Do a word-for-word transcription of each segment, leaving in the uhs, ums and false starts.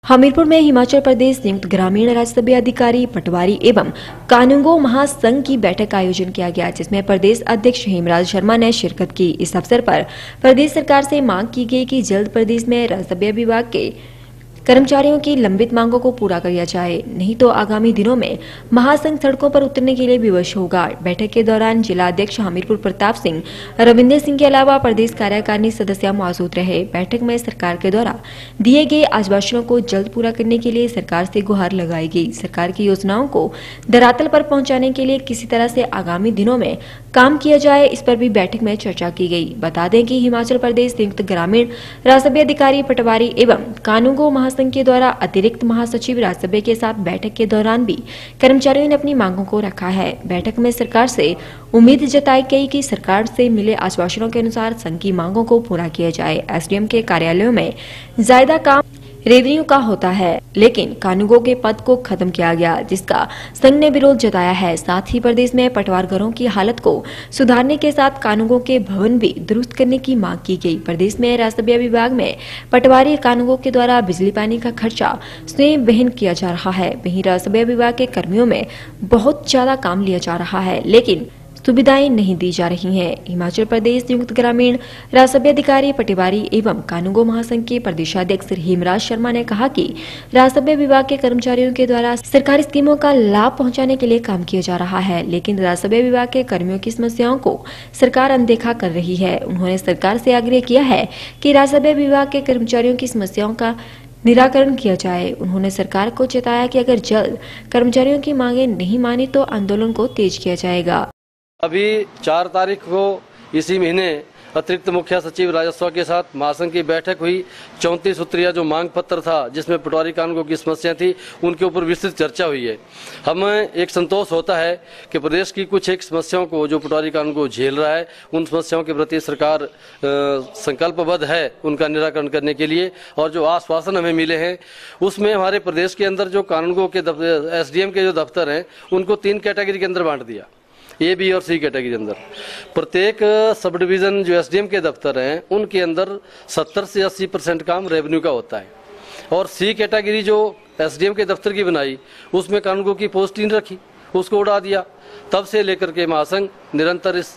हमीरपुर में हिमाचल प्रदेश संयुक्त ग्रामीण राज्यसभा अधिकारी पटवारी एवं कानूनगो महासंघ की बैठक का आयोजन किया गया, जिसमें प्रदेश अध्यक्ष हेमराज शर्मा ने शिरकत की। इस अवसर पर प्रदेश सरकार से मांग की गई कि जल्द प्रदेश में राज्यसभा विभाग के कर्मचारियों की लंबित मांगों को पूरा किया जाए, नहीं तो आगामी दिनों में महासंघ सड़कों पर उतरने के लिए विवश होगा। बैठक के दौरान जिला अध्यक्ष हमीरपुर प्रताप सिंह, रविंद्र सिंह के अलावा प्रदेश कार्यकारिणी सदस्य मौजूद रहे। बैठक में सरकार के द्वारा दिए गए आश्वासनों को जल्द पूरा करने के लिए सरकार से गुहार लगाई गई। सरकार की योजनाओं को धरातल पर पहुंचाने के लिए किसी तरह से आगामी दिनों में काम किया जाए, इस पर भी बैठक में चर्चा की गई। बता दें कि हिमाचल प्रदेश संयुक्त ग्रामीण राज्यसभा अधिकारी पटवारी एवं कानूनगो महासंघ के द्वारा अतिरिक्त महासचिव राज्यसभा के साथ बैठक के दौरान भी कर्मचारियों ने अपनी मांगों को रखा है। बैठक में सरकार से उम्मीद जताई गई कि सरकार से मिले आश्वासनों के अनुसार संघ की मांगों को पूरा किया जाए। एसडीएम के कार्यालयों में ज्यादा काम रेवन्यू का होता है, लेकिन कानूनगो के पद को खत्म किया गया, जिसका संघ ने विरोध जताया है। साथ ही प्रदेश में पटवार घरों की हालत को सुधारने के साथ कानूनगो के भवन भी दुरुस्त करने की मांग की गई। प्रदेश में राज्यसभा विभाग में पटवारी कानूनगो के द्वारा बिजली पानी का खर्चा स्वयं वहन किया जा रहा है। वहीं राज्यसभा विभाग के कर्मियों में बहुत ज्यादा काम लिया जा रहा है, लेकिन सुविधाएं नहीं दी जा रही हैं। हिमाचल प्रदेश संयुक्त ग्रामीण राज्यसभा अधिकारी पटवारी एवं कानूनगो महासंघ के प्रदेशाध्यक्ष हेमराज शर्मा ने कहा कि राज्यसभा विभाग के कर्मचारियों के द्वारा सरकारी स्कीमों का लाभ पहुंचाने के लिए काम किया जा रहा है, लेकिन राज्यसभा विभाग के कर्मियों की समस्याओं को सरकार अनदेखा कर रही है। उन्होंने सरकार से आग्रह किया है कि राज्यसभा विभाग के कर्मचारियों की समस्याओं का निराकरण किया जाए। उन्होंने सरकार को चेताया कि अगर जल्द कर्मचारियों की मांगे नहीं मानी तो आंदोलन को तेज किया जाएगा। अभी चार तारीख को इसी महीने अतिरिक्त मुख्य सचिव राजस्व के साथ महासंघ की बैठक हुई। चौंतीस सूत्रीय जो मांग पत्र था, जिसमें पटवारी कानूनगो की समस्या थी, उनके ऊपर विस्तृत चर्चा हुई है। हमें एक संतोष होता है कि प्रदेश की कुछ एक समस्याओं को जो पटवारी कानूनगो झेल रहा है, उन समस्याओं के प्रति सरकार संकल्पबद्ध है उनका निराकरण करने के लिए। और जो आश्वासन हमें मिले हैं, उसमें हमारे प्रदेश के अंदर जो कानूनगो के एसडीएम के जो दफ्तर हैं, उनको तीन कैटेगरी के अंदर बांट दिया, ए बी और सी कैटेगरी के अंदर। प्रत्येक सब डिवीजन जो एसडीएम के दफ्तर हैं, उनके अंदर सत्तर से अस्सी परसेंट काम रेवेन्यू का होता है। और सी कैटेगरी जो एसडीएम के दफ्तर की बनाई, उसमें कानूनगो की पोस्ट ही नहीं रखी, उसको उड़ा दिया। तब से लेकर के महासंघ निरंतर इस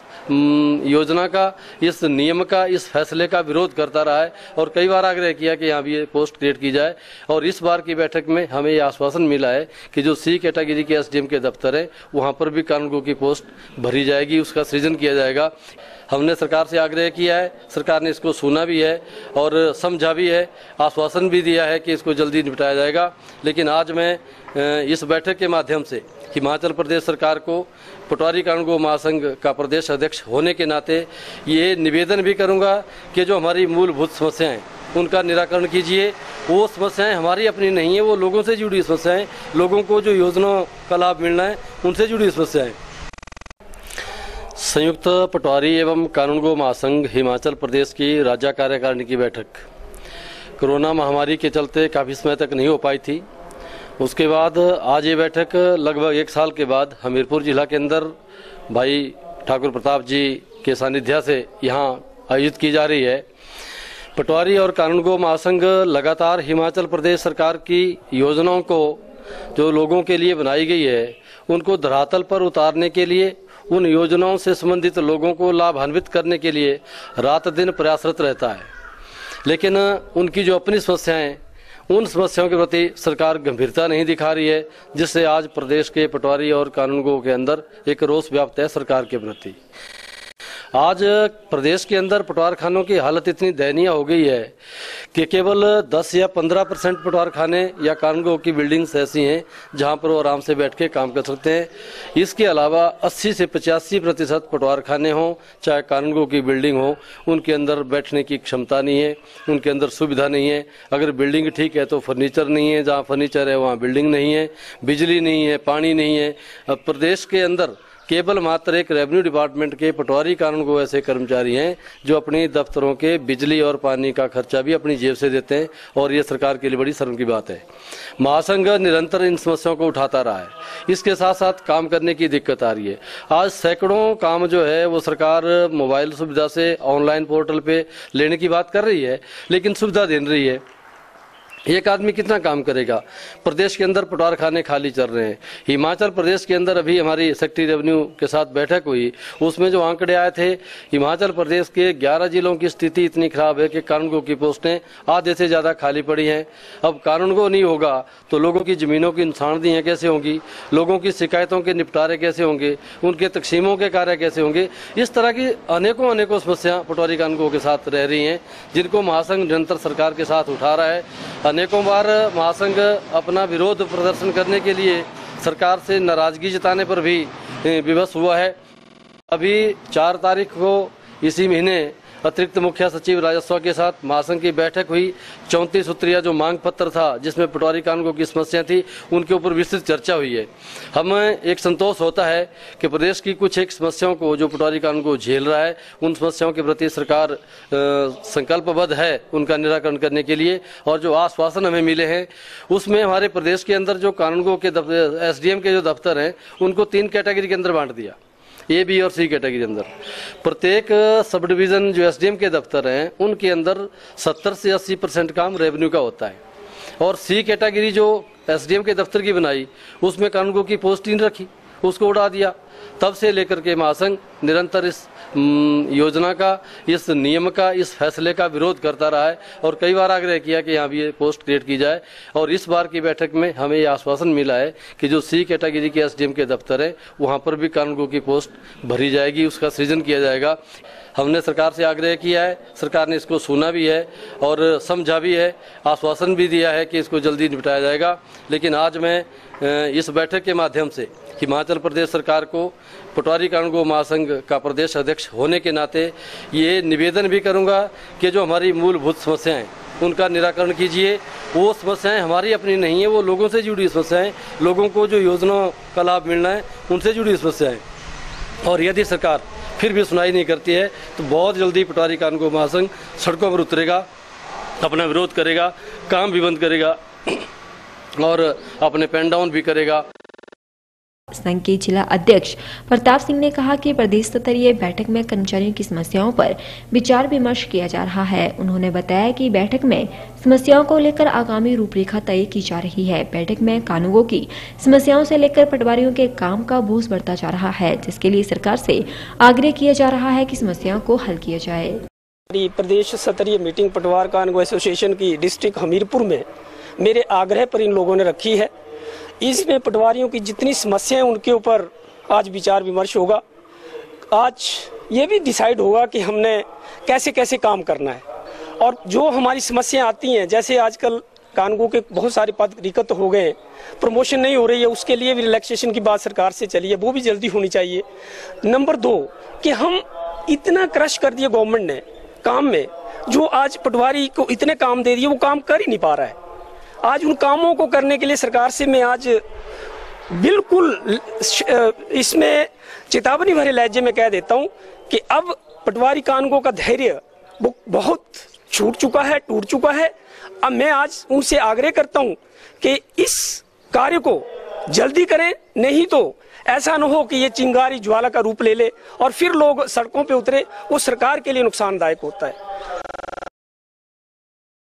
योजना का, इस नियम का, इस फैसले का विरोध करता रहा है और कई बार आग्रह किया कि यहाँ भी ये पोस्ट क्रिएट की जाए। और इस बार की बैठक में हमें ये आश्वासन मिला है कि जो सी कैटेगरी के एसडीएम के दफ्तर है, वहाँ पर भी कानूनगो की पोस्ट भरी जाएगी, उसका सृजन किया जाएगा। हमने सरकार से आग्रह किया है, सरकार ने इसको सुना भी है और समझा भी है, आश्वासन भी दिया है कि इसको जल्दी निपटाया जाएगा। लेकिन आज मैं इस बैठक के माध्यम से हिमाचल प्रदेश सरकार को पटवारी कानूनगो महासंघ का प्रदेश अध्यक्ष होने के नाते ये निवेदन भी करूंगा कि जो हमारी मूलभूत समस्याएं, उनका निराकरण कीजिए। वो समस्याएं हमारी अपनी नहीं है, वो लोगों से जुड़ी समस्याएं, लोगों को जो योजनाओं का लाभ मिलना है, उनसे जुड़ी समस्याएं। संयुक्त पटवारी एवं कानूनगो महासंघ हिमाचल प्रदेश की राज्य कार्यकारिणी की बैठक कोरोना महामारी के चलते काफ़ी समय तक नहीं हो पाई थी। उसके बाद आज ये बैठक लगभग एक साल के बाद हमीरपुर जिला के अंदर भाई ठाकुर प्रताप जी के सानिध्य से यहाँ आयोजित की जा रही है। पटवारी और कानूनगो महासंघ लगातार हिमाचल प्रदेश सरकार की योजनाओं को जो लोगों के लिए बनाई गई है, उनको धरातल पर उतारने के लिए, उन योजनाओं से संबंधित लोगों को लाभान्वित करने के लिए रात दिन प्रयासरत रहता है। लेकिन उनकी जो अपनी समस्याएं, उन समस्याओं के प्रति सरकार गंभीरता नहीं दिखा रही है, जिससे आज प्रदेश के पटवारी और कानूनगो के अंदर एक रोष व्याप्त है सरकार के प्रति। आज प्रदेश के अंदर पटवार खानों की हालत इतनी दयनीय हो गई है कि केवल दस या पंद्रह परसेंट पटवार खाने या कानूनगो की बिल्डिंग्स ऐसी हैं जहां पर वो आराम से बैठ के काम कर सकते हैं। इसके अलावा अस्सी से पचासी प्रतिशत पटवार खाने हों, चाहे कानूनगो की बिल्डिंग हो, उनके अंदर बैठने की क्षमता नहीं है, उनके अंदर सुविधा नहीं है। अगर बिल्डिंग ठीक है तो फर्नीचर नहीं है, जहाँ फर्नीचर है वहाँ बिल्डिंग नहीं है, बिजली नहीं है, पानी नहीं है। अब प्रदेश के अंदर केवल मात्र एक रेवेन्यू डिपार्टमेंट के पटवारी कानूनगो ऐसे कर्मचारी हैं जो अपने दफ्तरों के बिजली और पानी का खर्चा भी अपनी जेब से देते हैं, और ये सरकार के लिए बड़ी शर्म की बात है। महासंघ निरंतर इन समस्याओं को उठाता रहा है, इसके साथ साथ काम करने की दिक्कत आ रही है। आज सैकड़ों काम जो है वो सरकार मोबाइल सुविधा से ऑनलाइन पोर्टल पे लेने की बात कर रही है, लेकिन सुविधा दे रही है एक आदमी कितना काम करेगा। प्रदेश के अंदर पटवार खाने खाली चल रहे हैं। हिमाचल प्रदेश के अंदर अभी हमारी सेक्रेटरी रेवेन्यू के साथ बैठक हुई, उसमें जो आंकड़े आए थे, हिमाचल प्रदेश के ग्यारह जिलों की स्थिति इतनी खराब है कि कानूनगो की पोस्टें आधे से ज़्यादा खाली पड़ी हैं। अब कानूनगो नहीं होगा तो लोगों की ज़मीनों की नुकसानदेहियाँ कैसे होंगी, लोगों की शिकायतों के निपटारे कैसे होंगे, उनके तकसीमों के कार्य कैसे होंगे। इस तरह की अनेकों अनेकों समस्या पटवारी कानूनगो के साथ रह रही हैं, जिनको महासंघ निरंतर सरकार के साथ उठा रहा है। अनेकों बार महासंघ अपना विरोध प्रदर्शन करने के लिए सरकार से नाराजगी जताने पर भी विवश हुआ है। अभी चार तारीख को इसी महीने अतिरिक्त मुख्य सचिव राजस्व के साथ महासंघ की बैठक हुई। चौंतीस सूत्रीय जो मांग पत्र था जिसमें पटवारी कानूनगो की समस्या थी, उनके ऊपर विस्तृत चर्चा हुई है। हमें एक संतोष होता है कि प्रदेश की कुछ एक समस्याओं को जो पटवारी कानूनगो झेल रहा है, उन समस्याओं के प्रति सरकार संकल्पबद्ध है उनका निराकरण करने के लिए। और जो आश्वासन हमें मिले हैं उसमें हमारे प्रदेश के अंदर जो कानूनगो के एस डी एम के जो दफ्तर हैं उनको तीन कैटेगरी के अंदर बांट दिया, ए बी और सी कैटेगरी के अंदर। प्रत्येक सब डिवीजन जो एसडीएम के दफ्तर हैं उनके अंदर सत्तर से अस्सी परसेंट काम रेवेन्यू का होता है, और सी कैटेगरी जो एसडीएम के दफ्तर की बनाई उसमें कानूनगो की पोस्ट ही नहीं रखी, उसको उड़ा दिया। तब से लेकर के महासंघ निरंतर इस योजना का, इस नियम का, इस फैसले का विरोध करता रहा है और कई बार आग्रह किया कि यहाँ भी ये पोस्ट क्रिएट की जाए। और इस बार की बैठक में हमें ये आश्वासन मिला है कि जो सी कैटेगरी के एसडीएम के दफ्तर है वहाँ पर भी कानूनगो की पोस्ट भरी जाएगी, उसका सृजन किया जाएगा। हमने सरकार से आग्रह किया है, सरकार ने इसको सुना भी है और समझा भी है, आश्वासन भी दिया है कि इसको जल्दी निपटाया जाएगा। लेकिन आज मैं इस बैठक के माध्यम से हिमाचल प्रदेश सरकार को पटवारी कानूनगो महासंघ का प्रदेश अध्यक्ष होने के नाते ये निवेदन भी करूंगा कि जो हमारी मूलभूत समस्याएं उनका निराकरण कीजिए। वो समस्याएं हमारी अपनी नहीं है, वो लोगों से जुड़ी समस्याएं, लोगों को जो योजनाओं का लाभ मिलना है उनसे जुड़ी समस्याएं। और यदि सरकार फिर भी सुनाई नहीं करती है तो बहुत जल्दी पटवारी कानूनगो महासंघ सड़कों पर उतरेगा, अपना विरोध करेगा, काम भी बंद करेगा और अपने पेन डाउन भी करेगा। संघ के जिला अध्यक्ष प्रताप सिंह ने कहा कि प्रदेश स्तरीय बैठक में कर्मचारियों की समस्याओं पर विचार विमर्श किया जा रहा है। उन्होंने बताया कि बैठक में समस्याओं को लेकर आगामी रूपरेखा तय की जा रही है। बैठक में कानूनगो की समस्याओं से लेकर पटवारियों के काम का बोझ बढ़ता जा रहा है, जिसके लिए सरकार से आग्रह किया जा रहा है कि समस्याओं को हल किया जाए। प्रदेश स्तरीय मीटिंग पटवार कानूनगो एसोसिएशन की डिस्ट्रिक्ट हमीरपुर में मेरे आग्रह पर इन लोगों ने रखी है। इसमें पटवारियों की जितनी समस्याएं उनके ऊपर आज विचार विमर्श होगा। आज ये भी डिसाइड होगा कि हमने कैसे कैसे काम करना है, और जो हमारी समस्याएं आती हैं, जैसे आजकल कानूनगो के बहुत सारे पद रिक्त हो गए, प्रमोशन नहीं हो रही है, उसके लिए भी रिलैक्सेशन की बात सरकार से चली है, वो भी जल्दी होनी चाहिए। नंबर दो कि हम इतना क्रश कर दिया गवर्नमेंट ने काम में, जो आज पटवारी को इतने काम दे दिए वो काम कर ही नहीं पा रहा है। आज उन कामों को करने के लिए सरकार से मैं आज बिल्कुल इसमें चेतावनी भरे लहजे में कह देता हूं कि अब पटवारी कानूनगो का धैर्य वो बहुत छूट चुका है, टूट चुका है। अब मैं आज उनसे आग्रह करता हूं कि इस कार्य को जल्दी करें, नहीं तो ऐसा न हो कि ये चिंगारी ज्वाला का रूप ले ले और फिर लोग सड़कों पे उतरे, वो सरकार के लिए नुकसानदायक होता है।